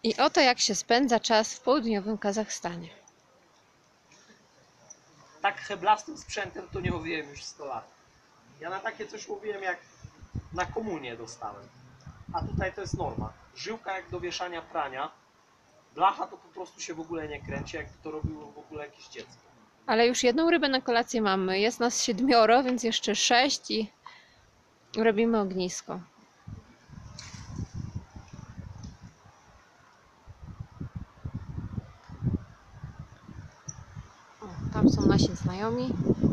I oto jak się spędza czas w południowym Kazachstanie. Tak heblastym sprzętem to nie łowiłem już 100 lat. Ja na takie coś łowiłem, jak na komunię dostałem. A tutaj to jest norma. Żyłka jak do wieszania prania. Blacha to po prostu się w ogóle nie kręci, jakby to robiło w ogóle jakieś dziecko. Ale już jedną rybę na kolację mamy. Jest nas 7, więc jeszcze 6 i robimy ognisko. O, tam są nasi znajomi.